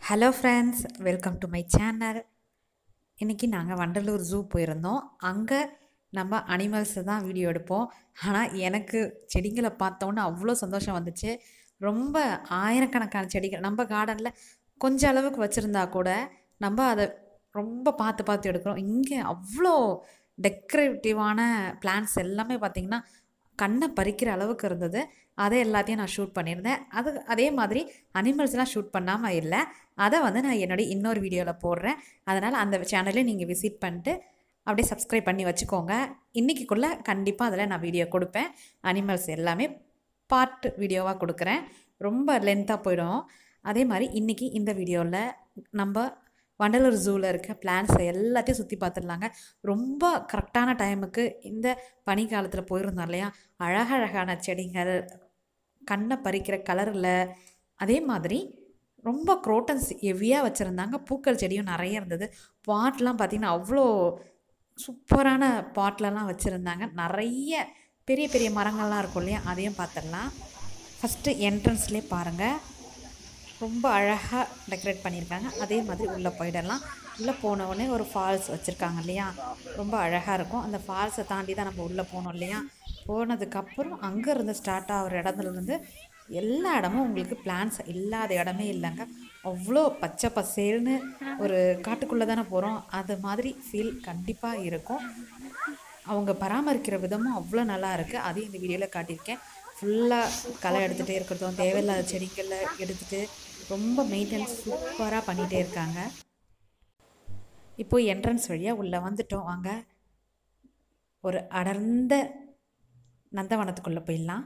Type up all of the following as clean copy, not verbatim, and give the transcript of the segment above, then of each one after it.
Hello friends, welcome to my channel. இன்றைக்கி நாங்கள் Vandalur zoo போயிருந்தோம். அங்கே நம்ம அனிமல்ஸை தான் வீடியோ எடுப்போம். ஆனால் எனக்கு செடிகளை பார்த்தோன்னே அவ்வளோ சந்தோஷம் வந்துச்சு. ரொம்ப ஆயிரக்கணக்கான செடிகள் நம்ம கார்டனில் கொஞ்சம் அளவுக்கு வச்சுருந்தா கூட நம்ம அதை ரொம்ப பார்த்து பார்த்து எடுக்கிறோம். இங்கே அவ்வளோ டெக்கரேட்டிவான பிளான்ட்ஸ் எல்லாமே பார்த்திங்கன்னா கண்ணை பறிக்கிற அளவுக்கு இருந்தது. அதை எல்லாத்தையும் நான் ஷூட் பண்ணியிருந்தேன். அதே மாதிரி அனிமல்ஸ்லாம் ஷூட் பண்ணாமல் இல்லை. அதை வந்து நான் என்னுடைய இன்னொரு வீடியோவில் போடுறேன். அதனால் அந்த சேனலையும் நீங்கள் விசிட் பண்ணிட்டு அப்படியே சப்ஸ்கிரைப் பண்ணி வச்சுக்கோங்க. இன்றைக்கிக்குள்ளே கண்டிப்பாக அதில் நான் வீடியோ கொடுப்பேன். அனிமல்ஸ் எல்லாமே பார்ட் வீடியோவாக கொடுக்குறேன். ரொம்ப லென்த்தாக போயிடும். அதே மாதிரி இன்றைக்கி இந்த வீடியோவில் நம்ம வண்டலூர் ஜூவில் இருக்க பிளான்ட்ஸை எல்லாத்தையும் சுற்றி பார்த்துடலாங்க. ரொம்ப கரெக்டான டைமுக்கு இந்த பனிக்காலத்தில் போயிருந்தோம் இல்லையா, அழகழகான செடிகள், கண்ணை பறிக்கிற கலரில், அதே மாதிரி ரொம்ப குரோட்டன்ஸ் ஹெவியாக வச்சுருந்தாங்க. பூக்கள் செடியும் நிறைய இருந்தது. பாட்லாம் பார்த்திங்கன்னா அவ்வளோ சூப்பரான பாட்லலாம் வச்சுருந்தாங்க. நிறைய பெரிய பெரிய மரங்கள்லாம் இருக்கும் இல்லையா, அதையும் பார்த்துடலாம். ஃபஸ்ட்டு என்ட்ரன்ஸ்லேயே பாருங்கள், ரொம்ப அழகாக டெக்கரேட் பண்ணியிருக்காங்க. அதே மாதிரி உள்ளே போயிடலாம். உள்ளே போனவுடனே ஒரு ஃபால்ஸ் வச்சுருக்காங்க இல்லையா, ரொம்ப அழகாக இருக்கும். அந்த ஃபால்ஸை தாண்டி தான் நம்ம உள்ளே போனோம் இல்லையா. போனதுக்கப்புறம் அங்கேருந்து ஸ்டார்ட் ஆகிற இடத்துலேருந்து எல்லா இடமும் உங்களுக்கு பிளான்ஸ் இல்லாத இடமே இல்லைங்க. அவ்வளோ பச்சை பசேல்னு ஒரு காட்டுக்குள்ளே தானே போகிறோம், அது மாதிரி ஃபீல் கண்டிப்பாக இருக்கும். அவங்க பராமரிக்கிற விதமும் அவ்வளோ நல்லா இருக்குது. அதையும் இந்த வீடியோவில் காட்டியிருக்கேன். ஃபுல்லாக களை எடுத்துகிட்டே இருக்கிறதும், தேவையில்லாத செடிகளை எடுத்துகிட்டு ரொம்ப மெயின்டெனன்ஸ் சூப்பராக பண்ணிகிட்டே இருக்காங்க. இப்போது என்ட்ரன்ஸ் வழியாக உள்ளே வந்துட்டோம். வாங்க ஒரு அடர்ந்த நந்தவனத்துக்குள்ளே போயிடலாம்.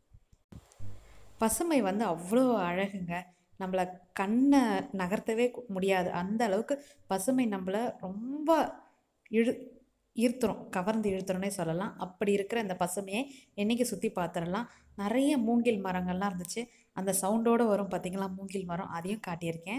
பசுமை வந்து அவ்வளோ அழகுங்க. நம்மளை கண்ணை நகர்த்தவே முடியாது. அந்த அளவுக்கு பசுமை நம்மளை ரொம்ப ஈர்த்துரும், கவர்ந்து இழுத்துறோன்னே சொல்லலாம். அப்படி இருக்கிற இந்த பசுமையை என்றைக்கு சுற்றி பார்த்துடலாம். நிறைய மூங்கில் மரங்கள்லாம் இருந்துச்சு. அந்த சவுண்டோடு வரும் பார்த்திங்களா மூங்கில் மரம், அதையும் காட்டியிருக்கேன்.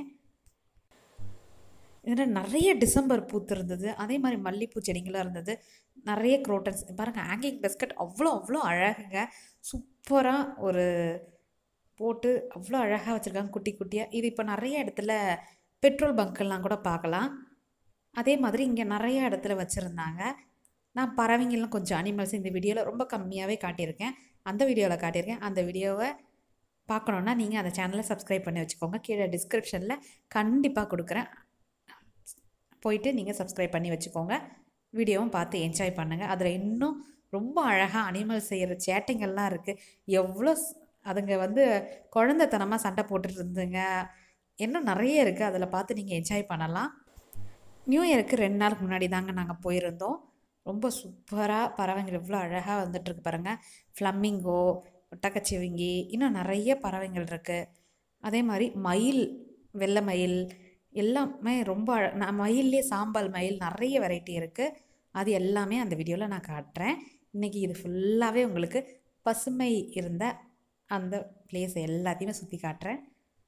இதில் நிறைய டிசம்பர் பூத்து இருந்தது. அதே மாதிரி மல்லிகைப்பூ செடிங்களாக இருந்தது. நிறைய குரோட்டன்ஸ் பாருங்கள். ஹேங்கிங் பிஸ்கட் அவ்வளோ அழகுங்க. சூப்பராக ஒரு போட்டு அவ்வளோ அழகாக வச்சுருக்காங்க, குட்டி குட்டியாக. இது இப்போ நிறைய இடத்துல பெட்ரோல் பங்க்கெல்லாம் கூட பார்க்கலாம். அதே மாதிரி இங்கே நிறைய இடத்துல வச்சுருந்தாங்க. நான் பறவைங்கள்லாம் கொஞ்சம் அனிமல்ஸ் இந்த வீடியோவில் ரொம்ப கம்மியாகவே காட்டியிருக்கேன். அந்த வீடியோவில் காட்டியிருக்கேன். அந்த வீடியோவை பார்க்கணுன்னா நீங்கள் அந்த சேனலை சப்ஸ்கிரைப் பண்ணி வச்சுக்கோங்க. கீழே டிஸ்கிரிப்ஷனில் கண்டிப்பாக கொடுக்குறேன். போயிட்டு நீங்கள் சப்ஸ்கிரைப் பண்ணி வச்சுக்கோங்க. வீடியோவும் பார்த்து என்ஜாய் பண்ணுங்கள். அதில் இன்னும் ரொம்ப அழகாக அனிமல் செய்கிற சேட்டைங்கள்லாம் இருக்குது. எவ்வளோ அதுங்க வந்து குழந்தைத்தனமாக சண்டை போட்டுட்டு இருந்துங்க. இன்னும் நிறைய இருக்குது, அதில் பார்த்து நீங்கள் என்ஜாய் பண்ணலாம். நியூ இயருக்கு 2 நாளுக்கு முன்னாடி தாங்க நாங்கள் போயிருந்தோம். ரொம்ப சூப்பராக பறவைங்கள் எவ்வளோ அழகாக வந்துட்டுருக்கு பாருங்கள். ஃப்ளமிங்கோ, ஒட்டக்கச்சிவிங்கி, இன்னும் நிறைய பறவைகள் இருக்குது. அதே மாதிரி மயில், வெள்ளை மயில் எல்லாமே ரொம்ப மயிலே சாம்பல் மயில் நிறைய வெரைட்டி இருக்குது. அது எல்லாமே அந்த வீடியோவில் நான் காட்டுறேன். இன்றைக்கி இது ஃபுல்லாகவே உங்களுக்கு பசுமை இருந்த அந்த பிளேஸ் எல்லாத்தையுமே சுற்றி காட்டுறேன்.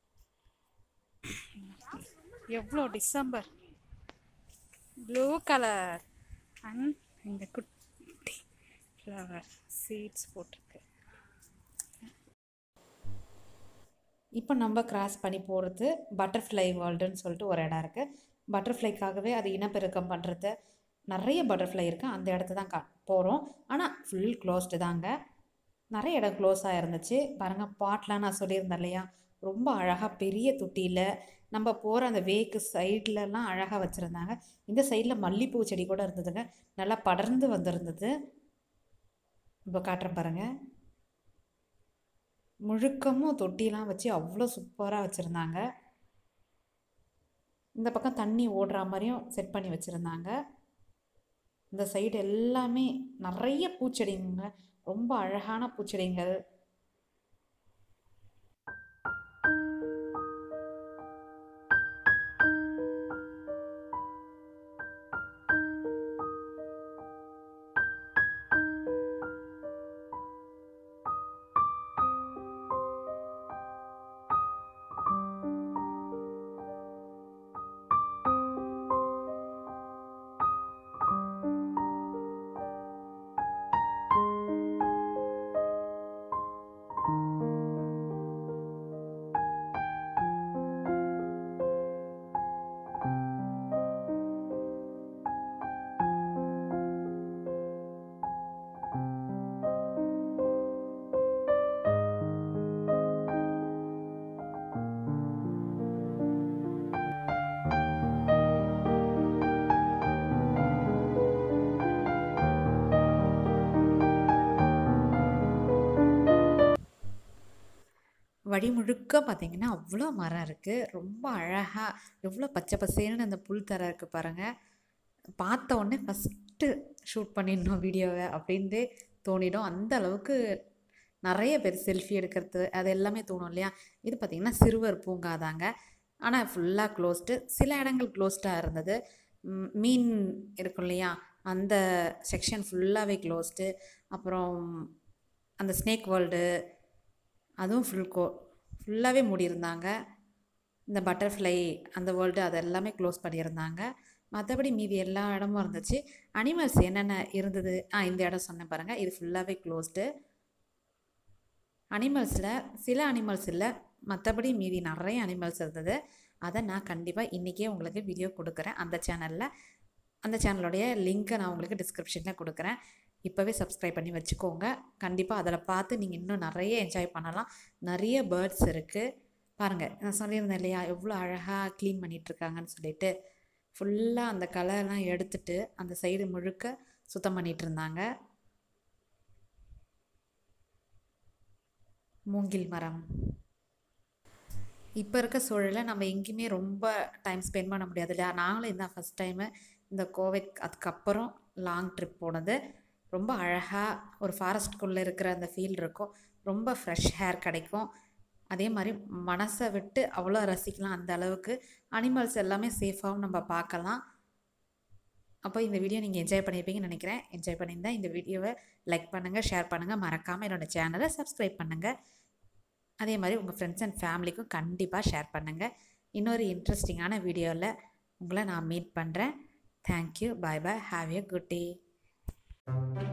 எவ்வளோ டிசம்பர் ப்ளூ கலர் அண்ட் இந்த குட்டி ஃப்ளவர் சீட்ஸ் போட்டிருக்கு. இப்போ நம்ம கிராஸ் பண்ணி போகிறது பட்டர்ஃப்ளை வேர்ல்டுன்னு சொல்லிட்டு ஒரு இடம் இருக்குது. பட்டர்ஃப்ளைக்காகவே அது இனப்பெருக்கம் பண்ணுறது, நிறைய பட்டர்ஃப்ளை இருக்குது. அந்த இடத்த தான் போகிறோம். ஆனால் ஃபுல் க்ளோஸ்டு தாங்க. நிறைய இடம் க்ளோஸாக இருந்துச்சு பாருங்கள். பாட்லாம் நான் சொல்லியிருந்தேன் இல்லையா, ரொம்ப அழகாக பெரிய தொட்டியில் நம்ம போகிற அந்த வேக்கு சைட்லலாம் அழகாக வச்சுருந்தாங்க. இந்த சைடில் மல்லிகைப்பூ செடி கூட இருந்ததுங்க, நல்லா படர்ந்து வந்திருந்தது. இப்போ காட்டுறேன் பாருங்கள். முழுக்கமும் தொட்டிலாம் வச்சு அவ்வளோ சூப்பராக வச்சுருந்தாங்க. இந்த பக்கம் தண்ணி ஓடுற மாதிரியும் செட் பண்ணி வச்சுருந்தாங்க. இந்த சைடு எல்லாமே நிறைய பூச்செடிங்க, ரொம்ப அழகான பூச்செடிங்கள். வழி முழுக்க பார்த்திங்கன்னா அவ்வளோ மரம் இருக்குது. ரொம்ப அழகாக எவ்வளோ பச்சை பசேல்னு அந்த புல் தர இருக்குது பாருங்கள். பார்த்த உடனே ஃபஸ்ட்டு ஷூட் பண்ணிடணும் வீடியோவை அப்படின்ட்டு தோணிடும். அந்த அளவுக்கு நிறைய பேர் செல்ஃபி எடுக்கிறது அது எல்லாமே தோணும் இல்லையா. இது பார்த்திங்கன்னா சிறுவர் பூங்கா தாங்க. ஆனால் ஃபுல்லாக க்ளோஸ்டு. சில இடங்கள் க்ளோஸ்டாக இருந்தது. மீன் இருக்கும் இல்லையா, அந்த செக்ஷன் ஃபுல்லாகவே க்ளோஸ்டு. அப்புறம் அந்த ஸ்னேக் வேர்ல்டு அதுவும் ஃபுல்லாகவே மூடியிருந்தாங்க. இந்த பட்டர்ஃப்ளை அந்த வேர்ல்டு அது எல்லாமே க்ளோஸ் பண்ணியிருந்தாங்க. மற்றபடி மீதி எல்லா இடமும் இருந்துச்சு. அனிமல்ஸ் என்னென்ன இருந்தது, இந்த இடம் சொன்னேன் பாருங்கள், இது ஃபுல்லாகவே க்ளோஸ்டு. அனிமல்ஸில் சில அனிமல்ஸ் இல்லை, மற்றபடி மீதி நிறைய அனிமல்ஸ் இருந்தது. அதை நான் கண்டிப்பாக இன்றைக்கே உங்களுக்கு வீடியோ கொடுக்குறேன் அந்த சேனலில். அந்த சேனலோடைய லிங்க்கை நான் உங்களுக்கு டிஸ்கிரிப்ஷனில் கொடுக்குறேன். இப்போவே சப்ஸ்கிரைப் பண்ணி வச்சுக்கோங்க. கண்டிப்பாக அதில் பார்த்து நீங்கள் இன்னும் நிறைய என்ஜாய் பண்ணலாம். நிறைய பேர்ட்ஸ் இருக்குது பாருங்கள். நான் சொல்லியிருந்தேன் இல்லையா எவ்வளோ அழகாக க்ளீன் பண்ணிகிட்ருக்காங்கன்னு சொல்லிட்டு. ஃபுல்லாக அந்த கலர்லாம் எடுத்துட்டு அந்த சைடு முழுக்க சுத்தம் பண்ணிகிட்டு இருந்தாங்க. மூங்கில் மரம். இப்போ இருக்க சூழலில் நம்ம எங்கேயுமே ரொம்ப டைம் ஸ்பெண்ட் பண்ண முடியாது இல்லையா. நாங்களும் இதுதான் ஃபஸ்ட் டைமு இந்த கோவிட் அதுக்கப்புறம் லாங் ட்ரிப் போனது. ரொம்ப அழகாக ஒரு ஃபாரஸ்ட்குள்ளே இருக்கிற அந்த ஃபீல் இருக்கும். ரொம்ப ஃப்ரெஷ் ஹேர் கிடைக்கும். அதே மாதிரி மனசை விட்டு அவ்வளோ ரசிக்கலாம். அந்த அளவுக்கு அனிமல்ஸ் எல்லாமே சேஃபாகவும் நம்ம பார்க்கலாம். அப்போ இந்த வீடியோ நீங்கள் என்ஜாய் பண்ணியிருப்பீங்கன்னு நினைக்கிறேன். என்ஜாய் பண்ணியிருந்தால் இந்த வீடியோவை லைக் பண்ணுங்கள், ஷேர் பண்ணுங்கள், மறக்காமல் என்னோடய சேனலை சப்ஸ்கிரைப் பண்ணுங்கள். அதே மாதிரி உங்கள் ஃப்ரெண்ட்ஸ் அண்ட் ஃபேமிலிக்கும் கண்டிப்பாக ஷேர் பண்ணுங்கள். இன்னொரு இன்ட்ரெஸ்டிங்கான வீடியோவில் உங்களை நான் மீட் பண்ணுறேன். Thank you. Bye bye. Have a good day.